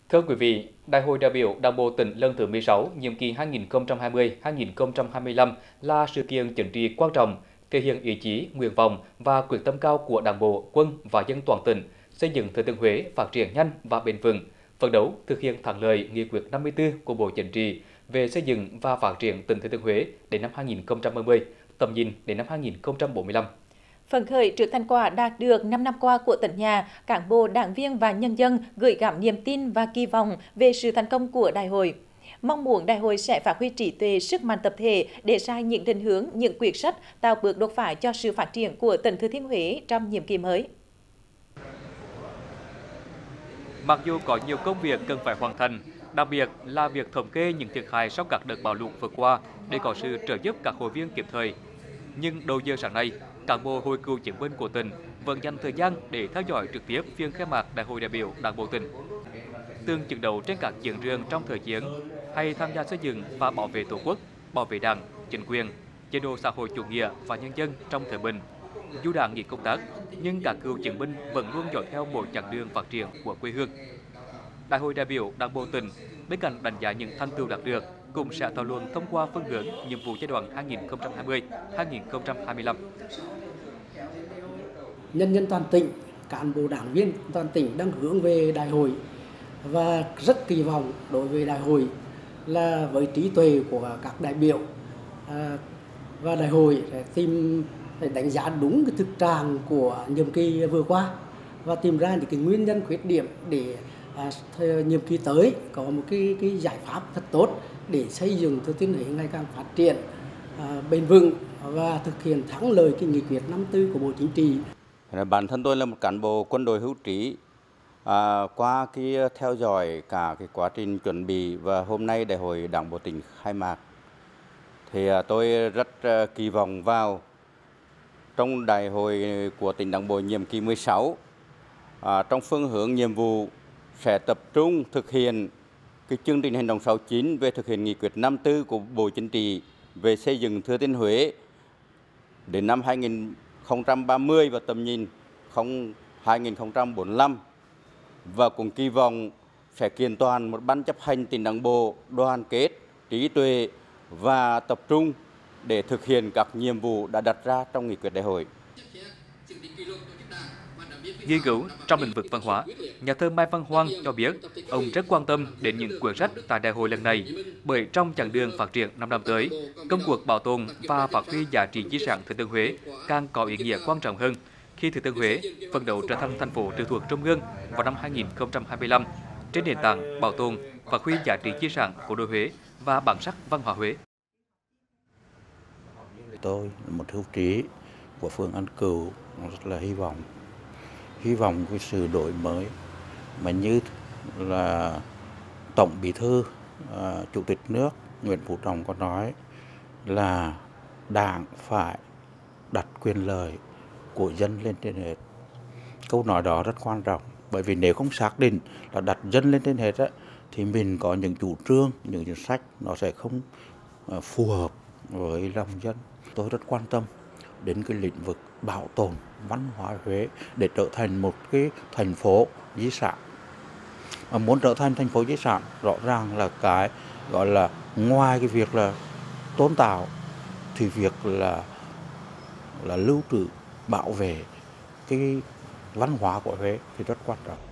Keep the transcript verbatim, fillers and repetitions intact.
Thưa quý vị, Đại hội đại biểu Đảng bộ tỉnh lần thứ mười sáu, nhiệm kỳ hai nghìn không trăm hai mươi đến hai nghìn không trăm hai mươi lăm là sự kiện chính trị quan trọng, thể hiện ý chí, nguyện vọng và quyết tâm cao của Đảng bộ, quân và dân toàn tỉnh xây dựng Thừa Thiên Huế phát triển nhanh và bền vững, phấn đấu thực hiện thắng lợi nghị quyết năm mươi tư của Bộ Chính trị về xây dựng và phát triển tỉnh Thừa Thiên Huế đến năm hai nghìn không trăm ba mươi, tầm nhìn đến năm hai nghìn không trăm bốn mươi lăm. Phấn khởi trước thành quả đạt được năm năm qua của tỉnh nhà, cán bộ, đảng viên và nhân dân gửi gắm niềm tin và kỳ vọng về sự thành công của đại hội. Mong muốn đại hội sẽ phát huy trí tuệ, sức mạnh tập thể để ra những định hướng, những quyết sách tạo bước đột phá cho sự phát triển của tỉnh Thừa Thiên Huế trong nhiệm kỳ mới. Mặc dù có nhiều công việc cần phải hoàn thành, đặc biệt là việc thống kê những thiệt hại sau các đợt bão lụt vừa qua để có sự trợ giúp các hội viên kịp thời. Nhưng đầu giờ sáng nay, cán bộ hội cựu chiến binh của tỉnh vẫn dành thời gian để theo dõi trực tiếp phiên khai mạc Đại hội đại biểu Đảng bộ tỉnh. Từng chiến đấu trên các chiến trường trong thời chiến hay tham gia xây dựng và bảo vệ Tổ quốc, bảo vệ Đảng, chính quyền, chế độ xã hội chủ nghĩa và nhân dân trong thời bình. Dù đã nghỉ công tác, nhưng các cựu chiến binh vẫn luôn dõi theo một chặng đường phát triển của quê hương. Đại hội đại biểu Đảng bộ tỉnh bên cạnh đánh giá những thành tựu đạt được cũng sẽ thảo luận thông qua phương hướng nhiệm vụ giai đoạn hai nghìn không trăm hai mươi đến hai nghìn không trăm hai mươi lăm. Nhân dân toàn tỉnh, cán bộ đảng viên toàn tỉnh đang hướng về đại hội và rất kỳ vọng đối với đại hội là với trí tuệ của các đại biểu à, và đại hội sẽ tìm để đánh giá đúng cái thực trạng của nhiệm kỳ vừa qua và tìm ra những cái nguyên nhân khuyết điểm để à, nhiệm kỳ tới có một cái cái giải pháp thật tốt để xây dựng Thừa Thiên Huế ngày càng phát triển à, bền vững và thực hiện thắng lợi cái nghị quyết năm tư của Bộ Chính trị. Bản thân tôi là một cán bộ quân đội hưu trí, à, qua cái theo dõi cả cái quá trình chuẩn bị và hôm nay đại hội Đảng bộ tỉnh khai mạc thì à, tôi rất à, kỳ vọng vào trong đại hội của tỉnh Đảng bộ nhiệm kỳ mười sáu, à, trong phương hướng nhiệm vụ sẽ tập trung thực hiện cái chương trình hành động sáu chín về thực hiện nghị quyết năm tư của Bộ Chính trị về xây dựng Thừa Thiên Huế đến năm hai nghìn không trăm ba mươi và tầm nhìn hai nghìn không trăm bốn mươi lăm, và cũng kỳ vọng sẽ kiện toàn một ban chấp hành tỉnh Đảng bộ đoàn kết, trí tuệ và tập trung để thực hiện các nhiệm vụ đã đặt ra trong nghị quyết đại hội. Nghiên cứu trong lĩnh vực văn hóa, nhà thơ Mai Văn Hoang cho biết ông rất quan tâm đến những quyển sách tại đại hội lần này, bởi trong chặng đường phát triển năm năm tới, công cuộc bảo tồn và phát huy giá trị di sản Thừa Thiên Huế càng có ý nghĩa quan trọng hơn khi Thừa Thiên Huế phấn đấu trở thành thành phố trực thuộc Trung ương vào năm hai nghìn không trăm hai mươi lăm trên nền tảng bảo tồn, phát huy giá trị di sản của đô Huế và bản sắc văn hóa Huế. Tôi một hữu trí của phường An Cửu rất là hy vọng hy vọng cái sự đổi mới mà như là Tổng Bí thư, à, Chủ tịch nước Nguyễn Phú Trọng có nói là Đảng phải đặt quyền lợi của dân lên trên hết. Câu nói đó rất quan trọng, bởi vì nếu không xác định là đặt dân lên trên hết á, thì mình có những chủ trương, những chính sách nó sẽ không uh, phù hợp với lòng dân. Tôi rất quan tâm đến cái lĩnh vực bảo tồn văn hóa Huế để trở thành một cái thành phố di sản. Mà muốn trở thành thành phố di sản, rõ ràng là cái gọi là ngoài cái việc là tôn tạo thì việc là là lưu trữ, bảo vệ cái văn hóa của Huế thì rất quan trọng.